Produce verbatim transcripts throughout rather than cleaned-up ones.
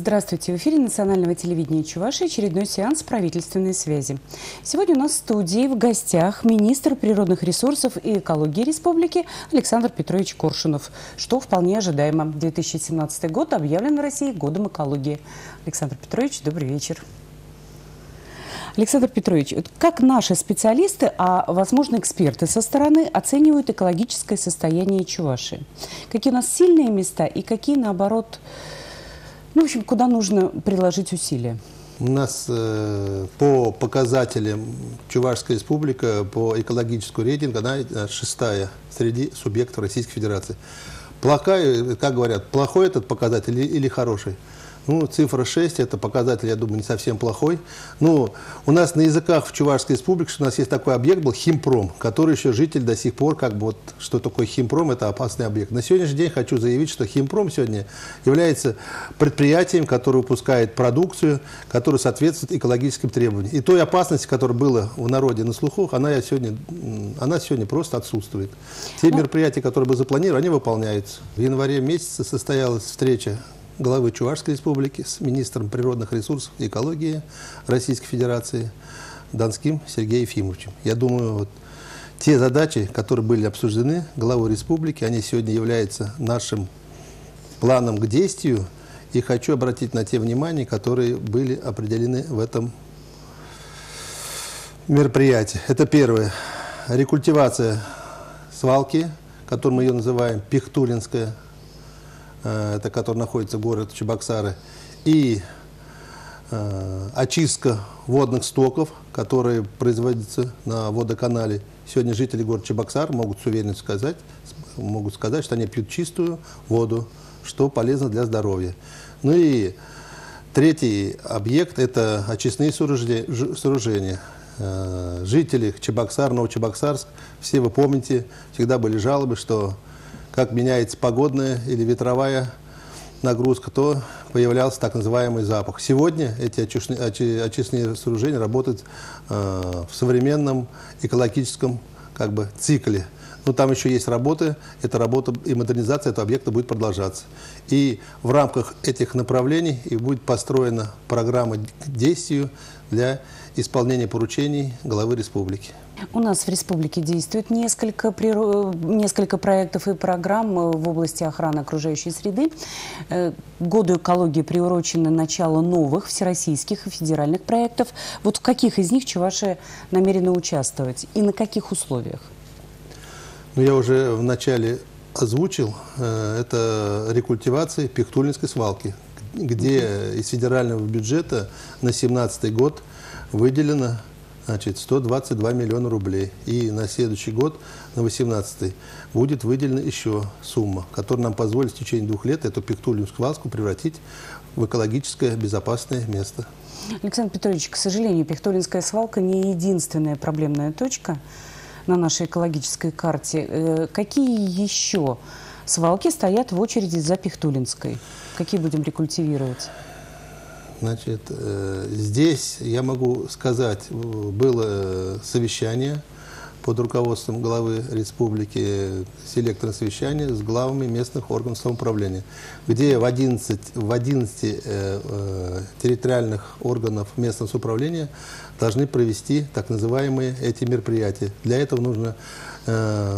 Здравствуйте! В эфире национального телевидения Чувашии очередной сеанс правительственной связи. Сегодня у нас в студии в гостях министр природных ресурсов и экологии республики Александр Петрович Коршунов, что вполне ожидаемо. две тысячи семнадцатый год объявлен в России годом экологии. Александр Петрович, добрый вечер. Александр Петрович, как наши специалисты, а возможно эксперты со стороны, оценивают экологическое состояние Чувашии? Какие у нас сильные места и какие, наоборот, ну, в общем, куда нужно приложить усилия? У нас э, по показателям Чувашская республика по экологическому рейтингу, она шестая среди субъектов Российской Федерации. Плохая, как говорят, плохой этот показатель или, или хороший? Ну, цифра шесть, это показатель, я думаю, не совсем плохой. Ну, у нас на языках в Чувашской республике, что у нас есть такой объект, был химпром, который еще житель до сих пор, как бы вот, что такое химпром, это опасный объект. На сегодняшний день хочу заявить, что химпром сегодня является предприятием, которое выпускает продукцию, которая соответствует экологическим требованиям. И той опасности, которая была в народе на слухах, она сегодня, она сегодня просто отсутствует. Те ну, мероприятия, которые были запланированы, они выполняются. В январе месяце состоялась встреча главы Чувашской республики с министром природных ресурсов и экологии Российской Федерации Донским Сергеем Ефимовичем. Я думаю, вот те задачи, которые были обсуждены главой республики, они сегодня являются нашим планом к действию. И хочу обратить на те внимания, которые были определены в этом мероприятии. Это первое. Рекультивация свалки, которую мы ее называем Пихтулинская, это который находится город Чебоксары, и э, очистка водных стоков, которые производятся на водоканале. Сегодня жители города Чебоксар могут с уверенностью сказать, могут сказать, что они пьют чистую воду, что полезно для здоровья. Ну и третий объект – это очистные сооружения. Э, жители Чебоксар, Новочебоксарск, все вы помните, всегда были жалобы, что как меняется погодная или ветровая нагрузка, то появлялся так называемый запах. Сегодня эти очистные, очистные сооружения работают э, в современном экологическом как бы, цикле. Но там еще есть работы, эта работа и модернизация этого объекта будет продолжаться. И в рамках этих направлений и будет построена программа к действию для исполнения поручений главы республики. У нас в республике действует несколько, несколько проектов и программ в области охраны окружающей среды. К году экологии приурочено начало новых всероссийских и федеральных проектов. Вот в каких из них Чувашия намерена участвовать и на каких условиях? Ну, я уже вначале озвучил, это рекультивация Пихтулинской свалки, где из федерального бюджета на две тысячи семнадцатый год выделено значит, сто двадцать два миллиона рублей. И на следующий год, на две тысячи восемнадцатый, будет выделена еще сумма, которая нам позволит в течение двух лет эту Пихтулинскую свалку превратить в экологическое безопасное место. Александр Петрович, к сожалению, Пихтулинская свалка не единственная проблемная точка на нашей экологической карте. Какие еще свалки стоят в очереди за Пихтулинской? Какие будем рекультивировать? Значит, здесь, я могу сказать, было совещание под руководством главы республики, селекторное совещание с главами местных органов самоуправления, где в одиннадцати, в одиннадцати э, э, территориальных органов местного самоуправления должны провести так называемые эти мероприятия. Для этого нужно э,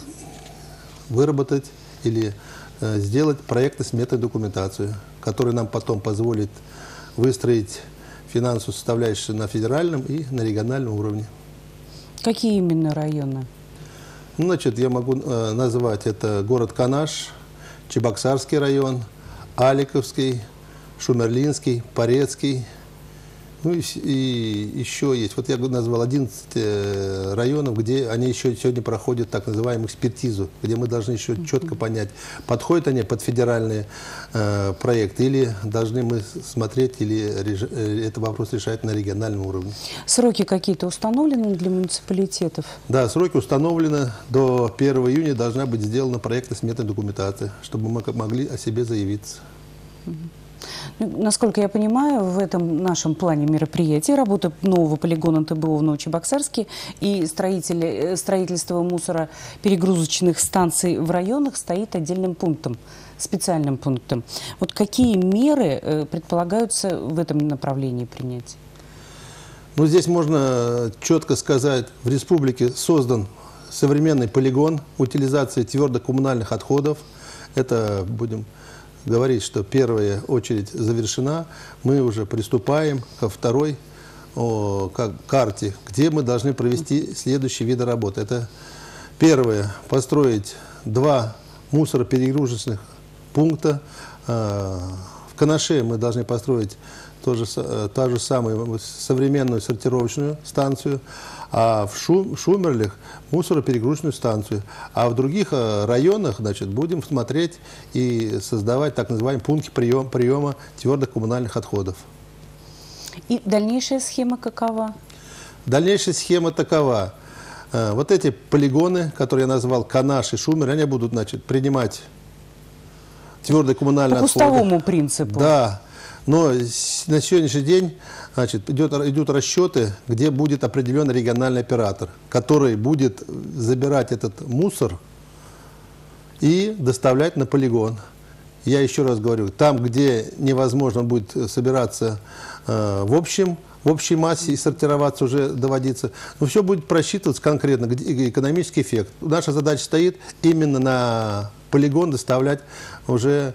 выработать или э, сделать проектно-сметную документацию, которая нам потом позволит выстроить финансовую составляющую на федеральном и на региональном уровне. Какие именно районы? Ну, значит, я могу э, назвать это город Канаш, Чебоксарский район, Аликовский, Шумерлинский, Порецкий. Ну и, и еще есть, вот я назвал одиннадцать э, районов, где они еще сегодня проходят так называемую экспертизу, где мы должны еще mm-hmm. четко понять, подходят они под федеральные э, проекты или должны мы смотреть, или реж, э, этот вопрос решать на региональном уровне. Сроки какие-то установлены для муниципалитетов? Да, сроки установлены. До первого июня должна быть сделана проектно-сметная документация, чтобы мы могли о себе заявиться. Mm-hmm. Насколько я понимаю, в этом нашем плане мероприятия работа нового полигона ТБО в Новочебоксарске и строители, строительство мусороперегрузочных станций в районах стоит отдельным пунктом, специальным пунктом. Вот какие меры предполагаются в этом направлении принять? Ну, здесь можно четко сказать, в республике создан современный полигон утилизации твердокоммунальных отходов. Это, будем говорить, что первая очередь завершена. Мы уже приступаем ко второй о, как, карте, где мы должны провести следующие виды работы. Это первое, построить два мусороперегрузочных пункта. В Канаше мы должны построить тоже, та же самую современную сортировочную станцию, а в Шу, Шумерлях мусороперегрузочную станцию. А в других районах, значит, будем смотреть и создавать так называемые пункты прием, приема твердых коммунальных отходов. И дальнейшая схема какова? Дальнейшая схема такова. Вот эти полигоны, которые я назвал, Канаш и Шумер, они будут, значит, принимать твердые коммунальные отходы. По кустовому принципу. Да. Но на сегодняшний день, значит, идет, идут расчеты, где будет определенный региональный оператор, который будет забирать этот мусор и доставлять на полигон. Я еще раз говорю, там, где невозможно будет собираться э, в общем, в общей массе и сортироваться, уже доводиться, но все будет просчитываться конкретно, где экономический эффект. Наша задача стоит именно на полигон доставлять уже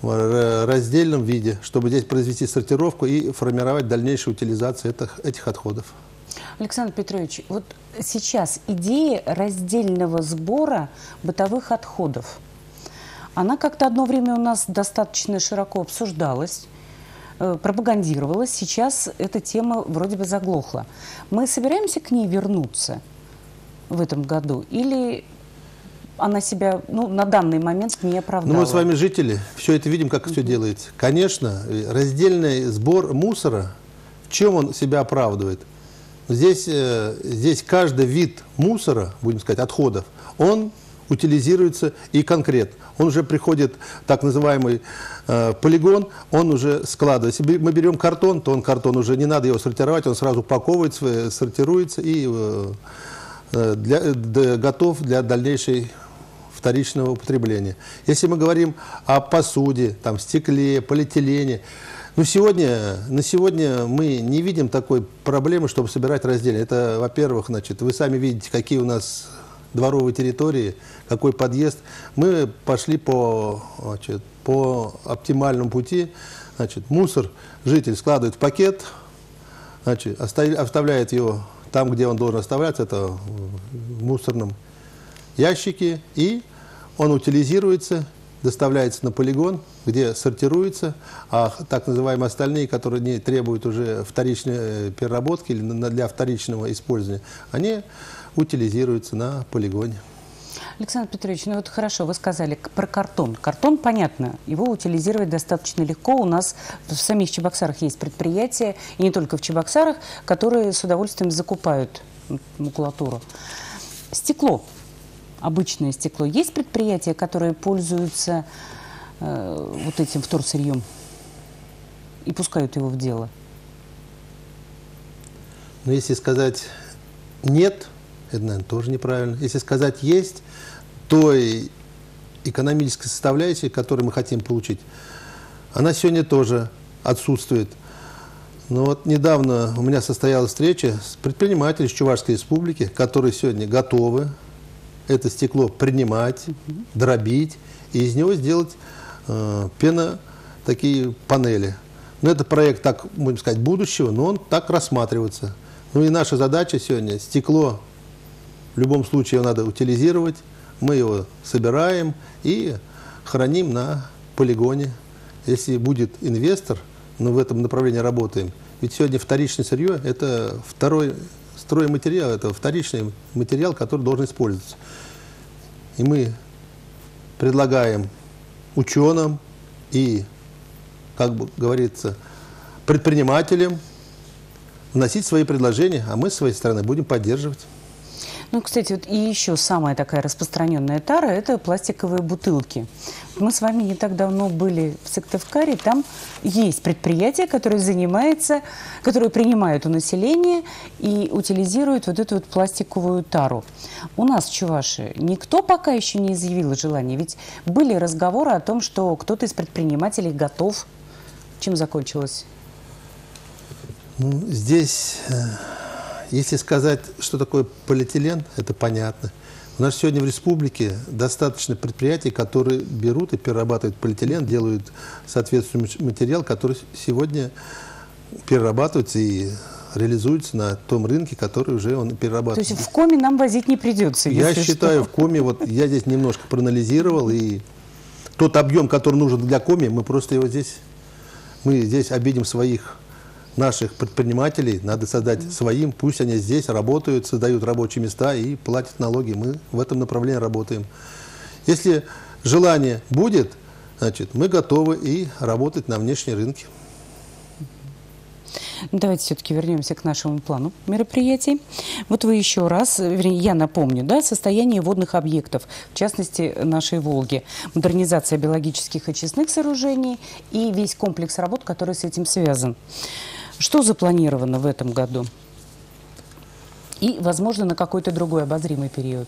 в раздельном виде, чтобы здесь произвести сортировку и формировать дальнейшую утилизацию этих, этих отходов. Александр Петрович, вот сейчас идея раздельного сбора бытовых отходов, она как-то одно время у нас достаточно широко обсуждалась, пропагандировалась. Сейчас эта тема вроде бы заглохла. Мы собираемся к ней вернуться в этом году или она себя, ну, на данный момент не оправдала? Ну, мы с вами жители, все это видим, как все делается. Конечно, раздельный сбор мусора, в чем он себя оправдывает? Здесь, здесь каждый вид мусора, будем сказать, отходов, он утилизируется и конкретно. Он уже приходит, так называемый э, полигон, он уже складывается. Если мы берем картон, то он картон уже не надо его сортировать, он сразу упаковывается, сортируется и э, для, для, готов для дальнейшей вторичного употребления. Если мы говорим о посуде, там, стекле, полиэтилене, ну, сегодня, на сегодня мы не видим такой проблемы, чтобы собирать раздельно. Это, во-первых, значит, вы сами видите, какие у нас дворовые территории, какой подъезд. Мы пошли по, значит, по оптимальному пути. Значит, мусор житель складывает в пакет, значит, оставляет его там, где он должен оставляться, это в мусорном ящике, и он утилизируется, доставляется на полигон, где сортируется, а так называемые остальные, которые не требуют уже вторичной переработки или для вторичного использования, они утилизируются на полигоне. Александр Петрович, ну вот хорошо, вы сказали про картон. Картон, понятно, его утилизировать достаточно легко. У нас в самих Чебоксарах есть предприятия, и не только в Чебоксарах, которые с удовольствием закупают макулатуру. Стекло, обычное стекло. Есть предприятия, которые пользуются э, вот этим вторсырьем и пускают его в дело? Но если сказать «нет», это, наверное, тоже неправильно. Если сказать «есть», то и экономическая составляющая, которую мы хотим получить, она сегодня тоже отсутствует. Но вот недавно у меня состоялась встреча с предпринимателями из Чувашской республики, которые сегодня готовы это стекло принимать, mm-hmm. дробить и из него сделать э, пено, такие панели. Но это проект, так, будем сказать, будущего, но он так рассматривается. Ну и наша задача сегодня стекло, в любом случае его надо утилизировать, мы его собираем и храним на полигоне. Если будет инвестор, но в этом направлении работаем. Ведь сегодня вторичное сырье – это второй стройматериал, это вторичный материал, который должен использоваться. И мы предлагаем ученым и, как бы говорится, предпринимателям вносить свои предложения, а мы с своей стороны будем поддерживать. Ну, кстати, вот и еще самая такая распространенная тара – это пластиковые бутылки. Мы с вами не так давно были в Сыктывкаре, там есть предприятия, которые занимаются, которые принимают у населения и утилизируют вот эту вот пластиковую тару. У нас в Чувашии никто пока еще не изъявил желания, ведь были разговоры о том, что кто-то из предпринимателей готов. Чем закончилось? Ну, здесь, если сказать, что такое полиэтилен, это понятно. У нас сегодня в республике достаточно предприятий, которые берут и перерабатывают полиэтилен, делают соответствующий материал, который сегодня перерабатывается и реализуется на том рынке, который уже он перерабатывает. То есть в Коми нам возить не придется? Я считаю, что. в Коми, вот я здесь немножко проанализировал, и тот объем, который нужен для Коми, мы просто его здесь, мы здесь обидим своих наших предпринимателей, надо создать mm-hmm. своим, пусть они здесь работают, создают рабочие места и платят налоги. Мы в этом направлении работаем. Если желание будет, значит, мы готовы и работать на внешнем рынке. Давайте все-таки вернемся к нашему плану мероприятий. Вот вы еще раз, вернее, я напомню, да, состояние водных объектов, в частности, нашей Волги, модернизация биологических очистных сооружений и весь комплекс работ, который с этим связан. Что запланировано в этом году? И, возможно, на какой-то другой обозримый период?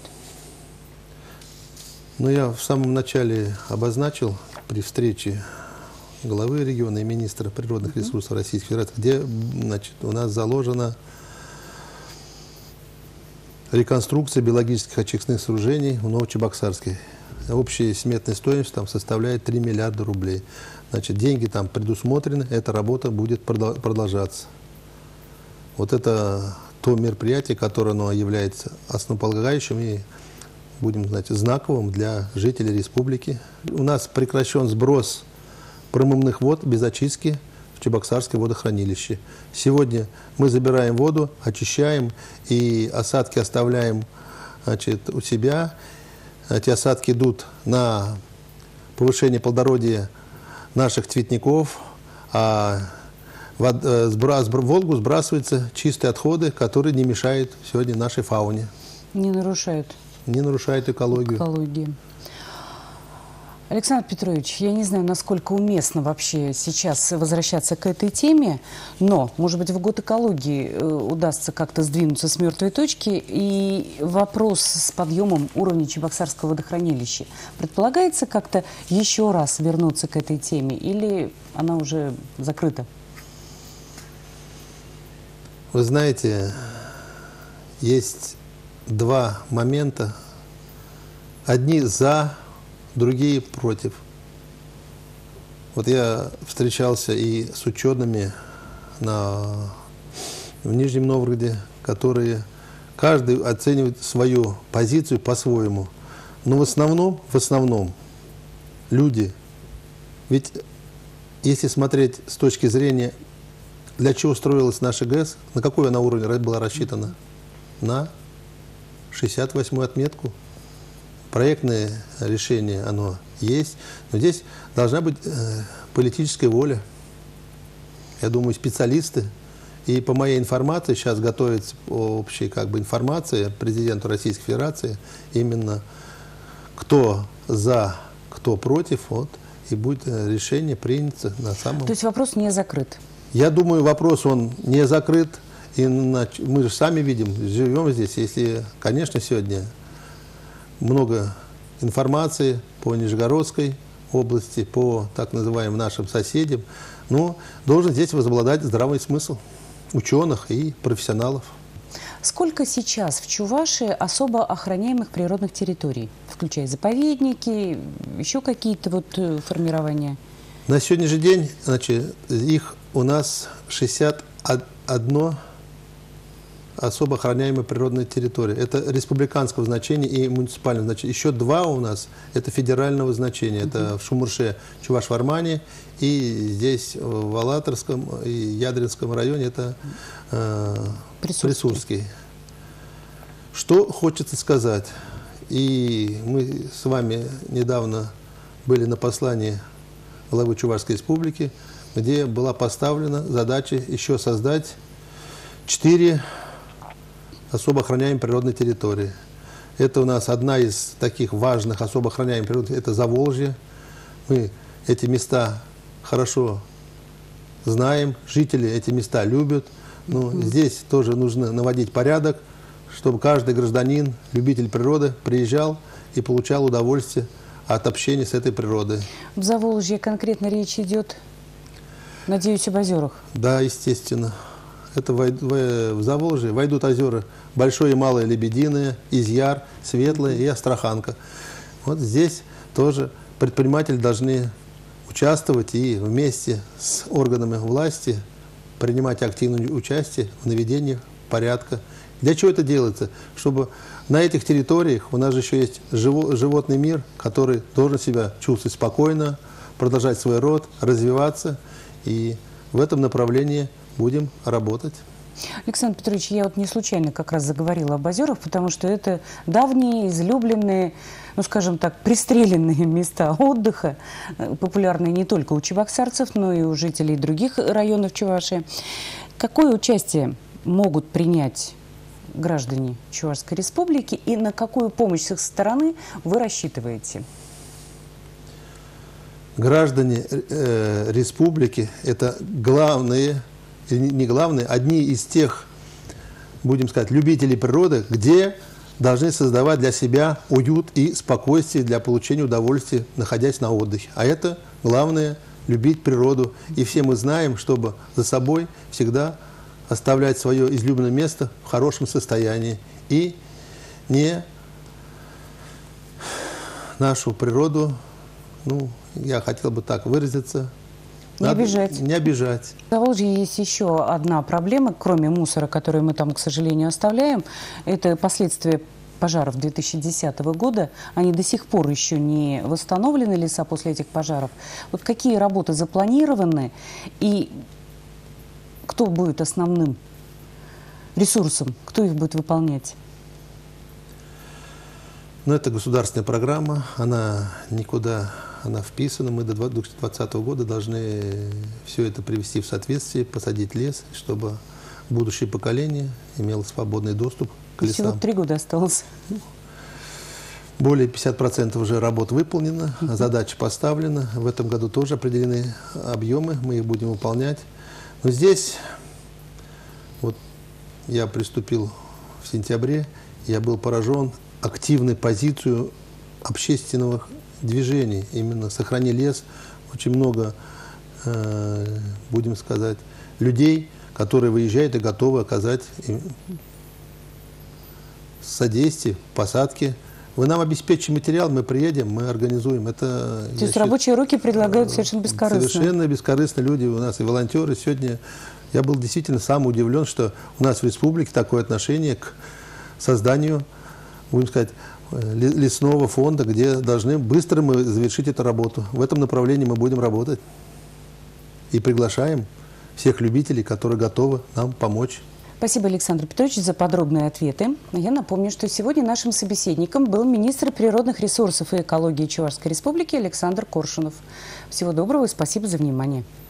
Ну, я в самом начале обозначил при встрече главы региона и министра природных ресурсов mm-hmm. Российской Федерации, где, значит, у нас заложена реконструкция биологических очистных сооружений в Новочебоксарске. Общая сметная стоимость там составляет три миллиарда рублей. Значит, деньги там предусмотрены, эта работа будет продолжаться. Вот это то мероприятие, которое оно является основополагающим и, будем знать, знаковым для жителей республики. У нас прекращен сброс промывных вод без очистки в Чебоксарское водохранилище. Сегодня мы забираем воду, очищаем и осадки оставляем, значит, у себя. Эти осадки идут на повышение плодородия наших цветников, а в Волгу сбрасываются чистые отходы, которые не мешают сегодня нашей фауне. Не нарушают. Не нарушают экологию. экологию. Александр Петрович, я не знаю, насколько уместно вообще сейчас возвращаться к этой теме, но, может быть, в год экологии удастся как-то сдвинуться с мертвой точки, и вопрос с подъемом уровня Чебоксарского водохранилища. Предполагается как-то еще раз вернуться к этой теме, или она уже закрыта? Вы знаете, есть два момента. Одни за, другие против. Вот я встречался и с учеными на, в Нижнем Новгороде, которые каждый оценивает свою позицию по-своему. Но в основном, в основном люди, ведь если смотреть с точки зрения, для чего строилась наша ГЭС, на какой она уровень была рассчитана? На шестьдесят восьмую отметку. Проектное решение, оно есть, но здесь должна быть э, политическая воля. Я думаю, специалисты. И по моей информации, сейчас готовится общая как бы информация президенту Российской Федерации, именно кто за, кто против, вот, и будет решение принято на самом... То есть вопрос не закрыт? Я думаю, вопрос он не закрыт. И мы же сами видим, живем здесь, если, конечно, сегодня много информации по Нижегородской области, по так называемым нашим соседям, но должен здесь возобладать здравый смысл ученых и профессионалов. Сколько сейчас в Чувашии особо охраняемых природных территорий, включая заповедники, еще какие-то вот формирования? На сегодняшний день, значит, их у нас шестьдесят одна особо охраняемая природная территория. Это республиканского значения и муниципального значения. Еще два у нас это федерального значения. Uh-huh. Это в Шумурше, Чуваш-Вармане, и здесь в Алатырском и Ядринском районе это э, Присурский. Присурский. Что хочется сказать. И мы с вами недавно были на послании главы Чувашской республики, где была поставлена задача еще создать четыре особо охраняемой природной территории. Это у нас одна из таких важных особо охраняемых природ, это Заволжье. Мы эти места хорошо знаем, жители эти места любят. Но mm-hmm. здесь тоже нужно наводить порядок, чтобы каждый гражданин, любитель природы, приезжал и получал удовольствие от общения с этой природой. В Заволжье конкретно речь идет, надеюсь, об озерах? Да, естественно. Это в, в, в Заволжье войдут озера Большое и Малое Лебединое, Изъяр, Светлое и Астраханка. Вот здесь тоже предприниматели должны участвовать и вместе с органами власти принимать активное участие в наведении порядка. Для чего это делается? Чтобы на этих территориях, у нас же еще есть живо, животный мир, который должен себя чувствовать спокойно, продолжать свой род, развиваться. И в этом направлении будем работать. Александр Петрович, я вот не случайно как раз заговорила об озерах, потому что это давние, излюбленные, ну, скажем так, пристреленные места отдыха, популярные не только у чебоксарцев, но и у жителей других районов Чувашии. Какое участие могут принять граждане Чувашской республики и на какую помощь с их стороны вы рассчитываете? Граждане э, республики – это главные, не главные, одни из тех, будем сказать, любителей природы, где должны создавать для себя уют и спокойствие для получения удовольствия, находясь на отдыхе. А это главное – любить природу. И все мы знаем, чтобы за собой всегда оставлять свое излюбленное место в хорошем состоянии и не нашу природу, ну, я хотел бы так выразиться, не надо обижать. Не обижать. В Заволжье есть еще одна проблема, кроме мусора, который мы там, к сожалению, оставляем. Это последствия пожаров две тысячи десятого года. Они до сих пор еще не восстановлены, леса после этих пожаров. Вот какие работы запланированы и кто будет основным ресурсом, кто их будет выполнять? Ну, это государственная программа, она никуда, она вписана. Мы до две тысячи двадцатого года должны все это привести в соответствие, посадить лес, чтобы будущее поколение имело свободный доступ к лесам. Всего три года осталось. Более пятидесяти процентов уже работ выполнено, задача поставлена. В этом году тоже определены объемы, мы их будем выполнять. Но здесь, вот я приступил в сентябре, я был поражен активной позицией общественных движений. Именно «Сохрани лес». Очень много, э, будем сказать, людей, которые выезжают и готовы оказать содействие посадке. Вы нам обеспечите материал, мы приедем, мы организуем. Это, То есть рабочие руки предлагают совершенно бескорыстно? Совершенно бескорыстно люди у нас и волонтеры. Сегодня я был действительно сам удивлен, что у нас в республике такое отношение к созданию, будем сказать, лесного фонда, где должны быстро мы завершить эту работу. В этом направлении мы будем работать. И приглашаем всех любителей, которые готовы нам помочь. Спасибо, Александр Петрович, за подробные ответы. Я напомню, что сегодня нашим собеседником был министр природных ресурсов и экологии Чувашской республики Александр Коршунов. Всего доброго и спасибо за внимание.